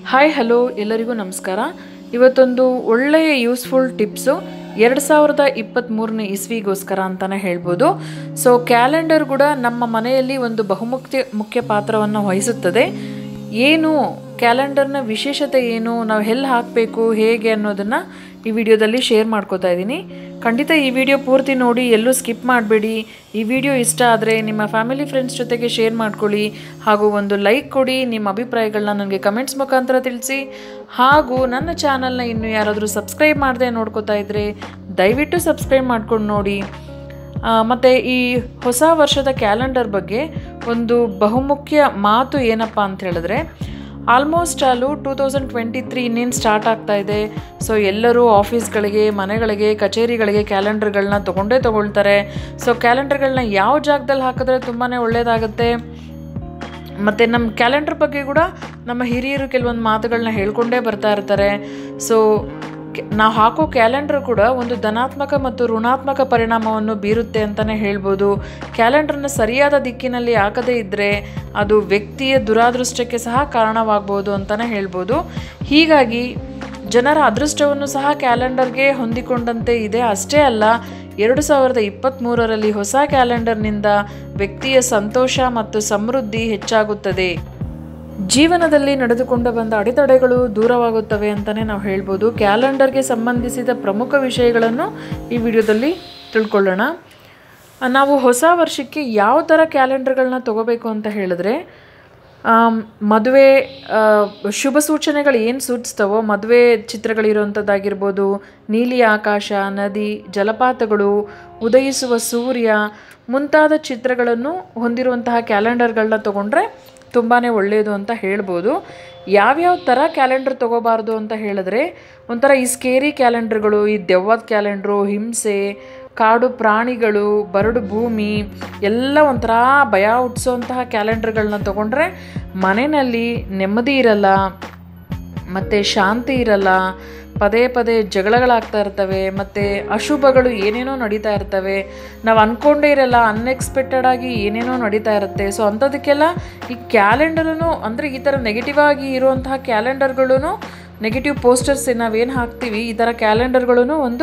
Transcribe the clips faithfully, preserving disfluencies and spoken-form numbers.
Hi hello ಎಲ್ಲರಿಗೂ ನಮಸ್ಕಾರ. ಇವತ್ತೊಂದು ಒಳ್ಳೆಯ ಯೂಸ್ಫುಲ್ ಟಿಪ್ಸು ಎರಡು ಸಾವಿರದ ಇಪ್ಪತ್ತ್ಮೂರನೇ ಇಸ್ವಿಗೋಸ್ಕರ ಅಂತಲೇ ಹೇಳ್ಬೋದು. ಸೊ ಕ್ಯಾಲೆಂಡರ್ ಕೂಡ ನಮ್ಮ ಮನೆಯಲ್ಲಿ ಒಂದು ಬಹುಮುಖ್ಯ ಮುಖ್ಯ ಪಾತ್ರವನ್ನು ವಹಿಸುತ್ತದೆ. ಏನು ಕ್ಯಾಲೆಂಡರ್ನ ವಿಶೇಷತೆ ಏನು, ನಾವು ಎಲ್ಲಿ ಹಾಕಬೇಕು, ಹೇಗೆ ಅನ್ನೋದನ್ನು ಈ ವಿಡಿಯೋದಲ್ಲಿ ಶೇರ್ ಮಾಡ್ಕೋತಾ ಇದ್ದೀನಿ. ಖಂಡಿತ ಈ ವಿಡಿಯೋ ಪೂರ್ತಿ ನೋಡಿ, ಎಲ್ಲೂ ಸ್ಕಿಪ್ ಮಾಡಬೇಡಿ. ಈ ವಿಡಿಯೋ ಇಷ್ಟ ಆದರೆ ನಿಮ್ಮ ಫ್ಯಾಮಿಲಿ ಫ್ರೆಂಡ್ಸ್ ಜೊತೆಗೆ ಶೇರ್ ಮಾಡ್ಕೊಳ್ಳಿ, ಹಾಗೂ ಒಂದು ಲೈಕ್ ಕೊಡಿ. ನಿಮ್ಮ ಅಭಿಪ್ರಾಯಗಳನ್ನ ನನಗೆ ಕಮೆಂಟ್ಸ್ ಮುಖಾಂತರ ತಿಳಿಸಿ. ಹಾಗೂ ನನ್ನ ಚಾನಲ್ನ ಇನ್ನೂ ಯಾರಾದರೂ ಸಬ್ಸ್ಕ್ರೈಬ್ ಮಾಡದೆ ನೋಡ್ಕೋತಾ ಇದ್ದರೆ ದಯವಿಟ್ಟು ಸಬ್ಸ್ಕ್ರೈಬ್ ಮಾಡ್ಕೊಂಡು ನೋಡಿ. ಮತ್ತು ಈ ಹೊಸ ವರ್ಷದ ಕ್ಯಾಲೆಂಡರ್ ಬಗ್ಗೆ ಒಂದು ಬಹುಮುಖ್ಯ ಮಾತು ಏನಪ್ಪ ಅಂತ ಹೇಳಿದ್ರೆ, ಆಲ್ಮೋಸ್ಟ್ ಆಲು ಟೂ ತೌಸಂಡ್ ಟ್ವೆಂಟಿ ತ್ರೀ ಇನ್ನೇನು ಸ್ಟಾರ್ಟ್ ಆಗ್ತಾ ಇದೆ. ಸೊ ಎಲ್ಲರೂ ಆಫೀಸ್ಗಳಿಗೆ, ಮನೆಗಳಿಗೆ, ಕಚೇರಿಗಳಿಗೆ ಕ್ಯಾಲೆಂಡರ್ಗಳನ್ನ ತೊಗೊಂಡೇ ತೊಗೊಳ್ತಾರೆ. ಸೊ ಕ್ಯಾಲೆಂಡರ್ಗಳನ್ನ ಯಾವ ಜಾಗದಲ್ಲಿ ಹಾಕಿದ್ರೆ ತುಂಬಾ ಒಳ್ಳೆಯದಾಗುತ್ತೆ. ಮತ್ತು ನಮ್ಮ ಕ್ಯಾಲೆಂಡರ್ ಬಗ್ಗೆ ಕೂಡ ನಮ್ಮ ಹಿರಿಯರು ಕೆಲವೊಂದು ಮಾತುಗಳನ್ನ ಹೇಳ್ಕೊಂಡೇ ಬರ್ತಾ ಇರ್ತಾರೆ. ಸೊ ನಾವು ಹಾಕೋ ಕ್ಯಾಲೆಂಡರ್ ಕೂಡ ಒಂದು ಧನಾತ್ಮಕ ಮತ್ತು ಋಣಾತ್ಮಕ ಪರಿಣಾಮವನ್ನು ಬೀರುತ್ತೆ ಅಂತಲೇ ಹೇಳ್ಬೋದು. ಕ್ಯಾಲೆಂಡರ್ನ ಸರಿಯಾದ ದಿಕ್ಕಿನಲ್ಲಿ ಹಾಕದೇ ಇದ್ದರೆ ಅದು ವ್ಯಕ್ತಿಯ ದುರಾದೃಷ್ಟಕ್ಕೆ ಸಹ ಕಾರಣವಾಗ್ಬೋದು ಅಂತಲೇ ಹೇಳ್ಬೋದು. ಹೀಗಾಗಿ ಜನರ ಅದೃಷ್ಟವನ್ನು ಸಹ ಕ್ಯಾಲೆಂಡರ್ಗೆ ಹೊಂದಿಕೊಂಡಂತೆ ಇದೆ. ಅಷ್ಟೇ ಅಲ್ಲ, ಎರಡು ಸಾವಿರದ ಇಪ್ಪತ್ತ್ಮೂರರಲ್ಲಿ ಹೊಸ ಕ್ಯಾಲೆಂಡರ್ನಿಂದ ವ್ಯಕ್ತಿಯ ಸಂತೋಷ ಮತ್ತು ಸಮೃದ್ಧಿ ಹೆಚ್ಚಾಗುತ್ತದೆ. ಜೀವನದಲ್ಲಿ ನಡೆದುಕೊಂಡು ಬಂದ ಅಡೆತಡೆಗಳು ದೂರವಾಗುತ್ತವೆ ಅಂತಲೇ ನಾವು ಹೇಳ್ಬೋದು. ಕ್ಯಾಲೆಂಡರ್ಗೆ ಸಂಬಂಧಿಸಿದ ಪ್ರಮುಖ ವಿಷಯಗಳನ್ನು ಈ ವಿಡಿಯೋದಲ್ಲಿ ತಿಳ್ಕೊಳ್ಳೋಣ. ನಾವು ಹೊಸ ವರ್ಷಕ್ಕೆ ಯಾವ ಥರ ಕ್ಯಾಲೆಂಡರ್ಗಳನ್ನ ತೊಗೋಬೇಕು ಅಂತ ಹೇಳಿದ್ರೆ, ಮದುವೆ ಶುಭ ಸೂಚನೆಗಳು ಏನು ಸೂಚಿಸ್ತವೋ, ಮದುವೆ ಚಿತ್ರಗಳಿರುವಂಥದ್ದಾಗಿರ್ಬೋದು, ನೀಲಿ ಆಕಾಶ, ನದಿ, ಜಲಪಾತಗಳು, ಉದಯಿಸುವ ಸೂರ್ಯ ಮುಂತಾದ ಚಿತ್ರಗಳನ್ನು ಹೊಂದಿರುವಂತಹ ಕ್ಯಾಲೆಂಡರ್ಗಳನ್ನ ತೊಗೊಂಡ್ರೆ ತುಂಬಾ ಒಳ್ಳೆಯದು ಅಂತ ಹೇಳ್ಬೋದು. ಯಾವ್ಯಾವ ಥರ ಕ್ಯಾಲೆಂಡರ್ ತೊಗೋಬಾರ್ದು ಅಂತ ಹೇಳಿದ್ರೆ, ಒಂಥರ ಈ ಸ್ಕೇರಿ ಕ್ಯಾಲೆಂಡರ್ಗಳು, ಈ ದೆವ್ವದ ಕ್ಯಾಲೆಂಡ್ರು, ಹಿಂಸೆ, ಕಾಡು ಪ್ರಾಣಿಗಳು, ಬರಡು ಭೂಮಿ ಎಲ್ಲ ಒಂಥರ ಭಯ ಹುಟ್ಟಿಸೋಂತಹ ಕ್ಯಾಲೆಂಡರ್ಗಳನ್ನ ತೊಗೊಂಡ್ರೆ ಮನೆಯಲ್ಲಿ ನೆಮ್ಮದಿ ಇರಲ್ಲ, ಮತ್ತು ಶಾಂತಿ ಇರಲ್ಲ. ಪದೇ ಪದೇ ಜಗಳಗಳಾಗ್ತಾ ಇರ್ತವೆ, ಮತ್ತು ಅಶುಭಗಳು ಏನೇನೋ ನಡೀತಾ ಇರ್ತವೆ. ನಾವು ಅಂದ್ಕೊಂಡೇ ಇರಲ್ಲ, ಅನ್ಎಕ್ಸ್ಪೆಕ್ಟೆಡ್ ಆಗಿ ಏನೇನೋ ನಡೀತಾ ಇರುತ್ತೆ. ಸೊ ಅಂಥದಕ್ಕೆಲ್ಲ ಈ ಕ್ಯಾಲೆಂಡರೂ ಅಂದರೆ ಈ ಥರ ನೆಗೆಟಿವ್ ಆಗಿ ಇರುವಂತಹ ಕ್ಯಾಲೆಂಡರ್ಗಳೂ, ನೆಗೆಟಿವ್ ಪೋಸ್ಟರ್ಸ್ ನಾವೇನು ಹಾಕ್ತೀವಿ, ಈ ಥರ ಕ್ಯಾಲೆಂಡರ್ಗಳೂ ಒಂದು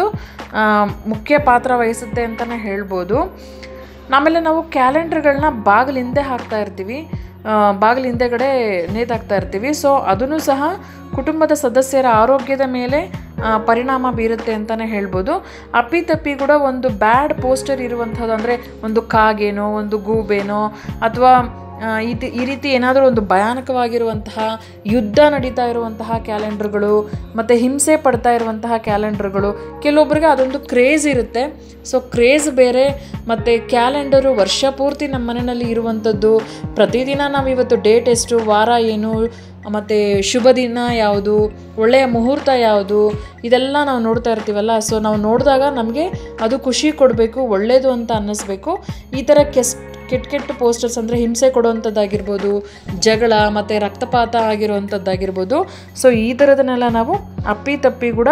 ಮುಖ್ಯ ಪಾತ್ರ ವಹಿಸುತ್ತೆ ಅಂತಲೇ ಹೇಳ್ಬೋದು. ಆಮೇಲೆ ನಾವು ಕ್ಯಾಲೆಂಡರ್ಗಳನ್ನ ಬಾಗಿಲು ಹಿಂದೆ ಹಾಕ್ತಾ ಇರ್ತೀವಿ, ಬಾಗಿಲು ಹಿಂದೆಗಡೆ ನೇತಾಕ್ತಾ ಇರ್ತೀವಿ. ಸೊ ಅದನ್ನು ಸಹ ಕುಟುಂಬದ ಸದಸ್ಯರ ಆರೋಗ್ಯದ ಮೇಲೆ ಪರಿಣಾಮ ಬೀರುತ್ತೆ ಅಂತಲೇ ಹೇಳ್ಬೋದು. ಅಪ್ಪಿತಪ್ಪಿ ಕೂಡ ಒಂದು ಬ್ಯಾಡ್ ಪೋಸ್ಟರ್ ಇರುವಂಥದ್ದು, ಅಂದರೆ ಒಂದು ಕಾಗೇನೋ, ಒಂದು ಗೂಬೇನೋ, ಅಥವಾ ಈ ಈ ರೀತಿ ಏನಾದರೂ ಒಂದು ಭಯಾನಕವಾಗಿರುವಂತಹ ಯುದ್ಧ ನಡೀತಾ ಇರುವಂತಹ ಕ್ಯಾಲೆಂಡರ್ಗಳು, ಮತ್ತು ಹಿಂಸೆ ಪಡ್ತಾ ಇರುವಂತಹ ಕ್ಯಾಲೆಂಡರ್ಗಳು, ಕೆಲವೊಬ್ಬರಿಗೆ ಅದೊಂದು ಕ್ರೇಜ್ ಇರುತ್ತೆ. ಸೊ ಕ್ರೇಜ್ ಬೇರೆ, ಮತ್ತು ಕ್ಯಾಲೆಂಡರು ವರ್ಷ ಪೂರ್ತಿ ನಮ್ಮ ಮನೆಯಲ್ಲಿ ಇರುವಂಥದ್ದು. ಪ್ರತಿದಿನ ನಾವು ಇವತ್ತು ಡೇಟ್ ಎಷ್ಟು, ವಾರ ಏನು, ಮತ್ತು ಶುಭ ದಿನ ಯಾವುದು, ಒಳ್ಳೆಯ ಮುಹೂರ್ತ ಯಾವುದು, ಇದೆಲ್ಲ ನಾವು ನೋಡ್ತಾ ಇರ್ತೀವಲ್ಲ. ಸೊ ನಾವು ನೋಡಿದಾಗ ನಮಗೆ ಅದು ಖುಷಿ ಕೊಡಬೇಕು, ಒಳ್ಳೆಯದು ಅಂತ ಅನ್ನಿಸ್ಬೇಕು. ಈ ಥರ ಕೆಸ್ ಕೆಟ್ಟ ಕೆಟ್ಟ ಪೋಸ್ಟರ್ಸ್ ಅಂದರೆ ಹಿಂಸೆ ಕೊಡುವಂಥದ್ದಾಗಿರ್ಬೋದು, ಜಗಳ ಮತ್ತು ರಕ್ತಪಾತ ಆಗಿರುವಂಥದ್ದಾಗಿರ್ಬೋದು. ಸೊ ಈ ಥರದನ್ನೆಲ್ಲ ನಾವು ಅಪ್ಪಿ ತಪ್ಪಿ ಕೂಡ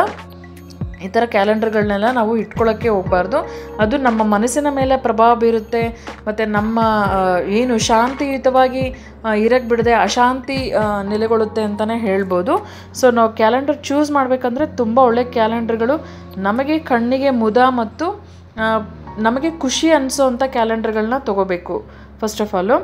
ಈ ಥರ ಕ್ಯಾಲೆಂಡರ್ಗಳನ್ನೆಲ್ಲ ನಾವು ಇಟ್ಕೊಳ್ಳೋಕ್ಕೆ ಹೋಗಬಾರ್ದು. ಅದು ನಮ್ಮ ಮನಸ್ಸಿನ ಮೇಲೆ ಪ್ರಭಾವ ಬೀರುತ್ತೆ, ಮತ್ತು ನಮ್ಮ ಏನು ಶಾಂತಿಯುತವಾಗಿ ಇರಕ್ಕೆ ಬಿಡದೆ ಅಶಾಂತಿ ನೆಲೆಗೊಳ್ಳುತ್ತೆ ಅಂತಲೇ ಹೇಳ್ಬೋದು. ಸೊ ನಾವು ಕ್ಯಾಲೆಂಡರ್ ಚೂಸ್ ಮಾಡಬೇಕಂದ್ರೆ ತುಂಬ ಒಳ್ಳೆಯ ಕ್ಯಾಲೆಂಡರ್ಗಳು, ನಮಗೆ ಕಣ್ಣಿಗೆ ಮುದ ಮತ್ತು ನಮಗೆ ಖುಷಿ ಅನಿಸೋವಂಥ ಕ್ಯಾಲೆಂಡರ್ಗಳನ್ನ ತೊಗೋಬೇಕು ಫಸ್ಟ್ ಆಫ್ ಆಲು.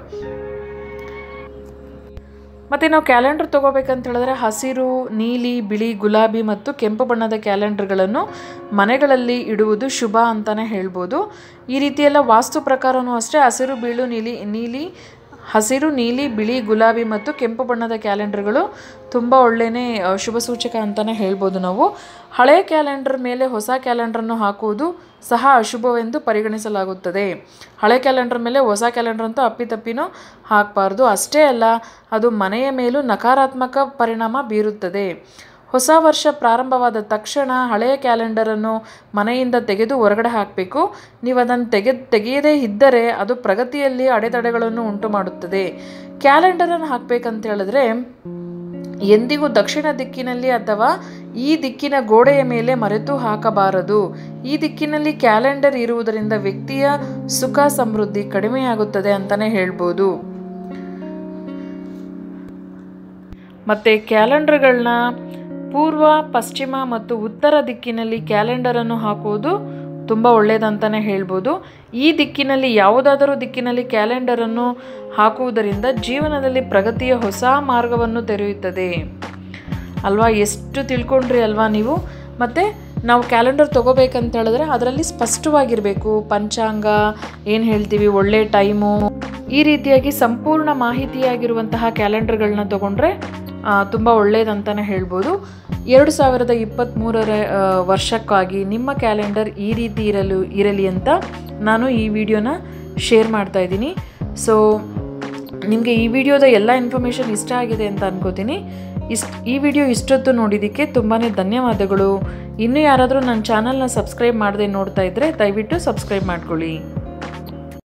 ಮತ್ತು ನಾವು ಕ್ಯಾಲೆಂಡರ್ ತೊಗೋಬೇಕಂತ ಹೇಳಿದ್ರೆ ಹಸಿರು, ನೀಲಿ, ಬಿಳಿ, ಗುಲಾಬಿ ಮತ್ತು ಕೆಂಪು ಬಣ್ಣದ ಕ್ಯಾಲೆಂಡರ್ಗಳನ್ನು ಮನೆಗಳಲ್ಲಿ ಇಡುವುದು ಶುಭ ಅಂತಲೇ ಹೇಳ್ಬೋದು. ಈ ರೀತಿಯೆಲ್ಲ ವಾಸ್ತು ಪ್ರಕಾರವೂ ಅಷ್ಟೇ ಹಸಿರು, ಬೀಳು, ನೀಲಿ ನೀಲಿ ಹಸಿರು, ನೀಲಿ, ಬಿಳಿ, ಗುಲಾಬಿ ಮತ್ತು ಕೆಂಪು ಬಣ್ಣದ ಕ್ಯಾಲೆಂಡರ್ಗಳು ತುಂಬ ಒಳ್ಳೆಯೇ ಶುಭ ಸೂಚಕ ಅಂತಲೇ ಹೇಳ್ಬೋದು. ನಾವು ಹಳೆಯ ಕ್ಯಾಲೆಂಡರ್ ಮೇಲೆ ಹೊಸ ಕ್ಯಾಲೆಂಡ್ರನ್ನು ಹಾಕುವುದು ಸಹ ಅಶುಭವೆಂದು ಪರಿಗಣಿಸಲಾಗುತ್ತದೆ. ಹಳೆ ಕ್ಯಾಲೆಂಡರ್ ಮೇಲೆ ಹೊಸ ಕ್ಯಾಲೆಂಡರ್ ಅಂತೂ ಅಪ್ಪಿತಪ್ಪಿನೂ ಹಾಕಬಾರ್ದು. ಅಷ್ಟೇ ಅಲ್ಲ, ಅದು ಮನೆಯ ಮೇಲೂ ನಕಾರಾತ್ಮಕ ಪರಿಣಾಮ ಬೀರುತ್ತದೆ. ಹೊಸ ವರ್ಷ ಪ್ರಾರಂಭವಾದ ತಕ್ಷಣ ಹಳೆಯ ಕ್ಯಾಲೆಂಡರನ್ನು ಮನೆಯಿಂದ ತೆಗೆದು ಹೊರಗಡೆ ಹಾಕಬೇಕು. ನೀವು ಅದನ್ನು ತೆಗೆ ತೆಗೆಯದೇ ಇದ್ದರೆ ಅದು ಪ್ರಗತಿಯಲ್ಲಿ ಅಡೆತಡೆಗಳನ್ನು ಉಂಟು ಮಾಡುತ್ತದೆ. ಕ್ಯಾಲೆಂಡರನ್ನು ಹಾಕಬೇಕಂತ ಹೇಳಿದ್ರೆ ಎಂದಿಗೂ ದಕ್ಷಿಣ ದಿಕ್ಕಿನಲ್ಲಿ ಅಥವಾ ಈ ದಿಕ್ಕಿನ ಗೋಡೆಯ ಮೇಲೆ ಮರೆತು ಹಾಕಬಾರದು. ಈ ದಿಕ್ಕಿನಲ್ಲಿ ಕ್ಯಾಲೆಂಡರ್ ಇರುವುದರಿಂದ ವ್ಯಕ್ತಿಯ ಸುಖ ಸಮೃದ್ಧಿ ಕಡಿಮೆಯಾಗುತ್ತದೆ ಅಂತಲೇ ಹೇಳ್ಬೋದು. ಮತ್ತು ಕ್ಯಾಲೆಂಡರ್ಗಳನ್ನ ಪೂರ್ವ, ಪಶ್ಚಿಮ ಮತ್ತು ಉತ್ತರ ದಿಕ್ಕಿನಲ್ಲಿ ಕ್ಯಾಲೆಂಡರನ್ನು ಹಾಕುವುದು ತುಂಬ ಒಳ್ಳೆಯದಂತಲೇ ಹೇಳ್ಬೋದು. ಈ ದಿಕ್ಕಿನಲ್ಲಿ ಯಾವುದಾದರೂ ದಿಕ್ಕಿನಲ್ಲಿ ಕ್ಯಾಲೆಂಡರನ್ನು ಹಾಕುವುದರಿಂದ ಜೀವನದಲ್ಲಿ ಪ್ರಗತಿಯ ಹೊಸ ಮಾರ್ಗವನ್ನು ತೆರೆಯುತ್ತದೆ ಅಲ್ವಾ. ಎಷ್ಟು ತಿಳ್ಕೊಂಡ್ರಿ ಅಲ್ವಾ ನೀವು. ಮತ್ತು ನಾವು ಕ್ಯಾಲೆಂಡರ್ ತೊಗೋಬೇಕಂತ ಹೇಳಿದ್ರೆ ಅದರಲ್ಲಿ ಸ್ಪಷ್ಟವಾಗಿರಬೇಕು. ಪಂಚಾಂಗ ಏನು ಹೇಳ್ತೀವಿ, ಒಳ್ಳೆ ಟೈಮು, ಈ ರೀತಿಯಾಗಿ ಸಂಪೂರ್ಣ ಮಾಹಿತಿಯಾಗಿರುವಂತಹ ಕ್ಯಾಲೆಂಡರ್ಗಳನ್ನ ತೊಗೊಂಡ್ರೆ ತುಂಬ ಒಳ್ಳೆಯದಂತಲೇ ಹೇಳ್ಬೋದು. ಎರಡು ಸಾವಿರದ ಇಪ್ಪತ್ತ್ಮೂರರ ವರ್ಷಕ್ಕಾಗಿ ನಿಮ್ಮ ಕ್ಯಾಲೆಂಡರ್ ಈ ರೀತಿ ಇರಲು ಇರಲಿ ಅಂತ ನಾನು ಈ ವಿಡಿಯೋನ ಶೇರ್ ಮಾಡ್ತಾಯಿದ್ದೀನಿ. ಸೊ ನಿಮಗೆ ಈ ವಿಡಿಯೋದ ಎಲ್ಲ ಇನ್ಫಾರ್ಮೇಷನ್ ಇಷ್ಟ ಆಗಿದೆ ಅಂತ ಅನ್ಕೋತೀನಿ. ಇಷ್ಟು ಈ ವಿಡಿಯೋ ಇಷ್ಟೊತ್ತು ನೋಡಿದ್ದಕ್ಕೆ ತುಂಬಾ ಧನ್ಯವಾದಗಳು. ಇನ್ನೂ ಯಾರಾದರೂ ನನ್ನ ಚಾನಲ್ನ ಸಬ್ಸ್ಕ್ರೈಬ್ ಮಾಡದೆ ನೋಡ್ತಾ ಇದ್ದರೆ ದಯವಿಟ್ಟು ಸಬ್ಸ್ಕ್ರೈಬ್ ಮಾಡ್ಕೊಳ್ಳಿ.